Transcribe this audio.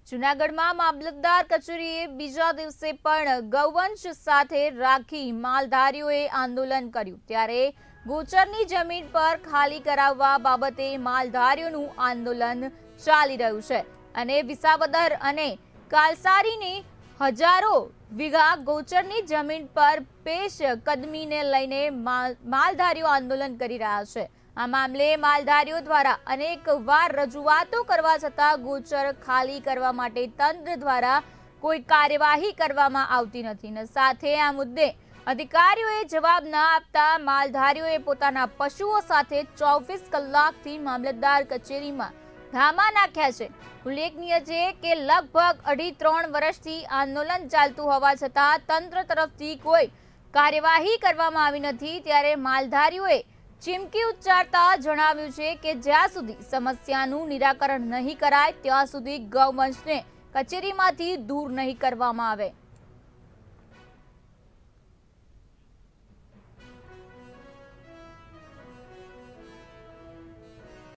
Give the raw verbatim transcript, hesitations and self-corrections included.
જૂનાગઢમાં મામલતદાર કચેરીએ બીજા દિવસે પણ ગૌવંશ સાથે રાખી માલધારીઓએ આંદોલન કર્યું ત્યારે ગોચરની જમીન પર ખાલી કરાવવા બાબતે માલધારીઓનું આંદોલન ચાલી રહ્યું છે અને વિસાવદર અને કાલસારીની હજારો વીઘા ગોચરની જમીન પર પેશ કદમીને લઈને માલધારીઓ આંદોલન કરી રહ્યા છે। આ મામલે માલધારીઓ દ્વારા અનેક વાર રજૂઆતો કરવા છતાં ગોચર ખાલી કરવા માટે તંત્ર દ્વારા કોઈ કાર્યવાહી કરવામાં આવતી નથી ને સાથે આ મુદ્દે અધિકારીઓએ જવાબ ન આપતા માલધારીઓએ પોતાના પશુઓ સાથે ચોવીસ કલાકથી મામલતદાર કચેરીમાં ધામા નાખ્યા છે। ઉલ્લેખનીય છે કે લગભગ અઢી ત્રણ વર્ષથી આંદોલન ચાલતું હોવા છતાં તંત્ર તરફથી કોઈ કાર્યવાહી કરવામાં આવી નથી ત્યારે માલધારીઓએ ચીમકી ઉચ્ચારતા જણાવ્યું છે કે જ્યાં સુધી સમસ્યાનું નિરાકરણ નહીં કરાય ત્યાં સુધી ગૌવંશને કચેરીમાંથી દૂર નહીં કરવામાં આવે।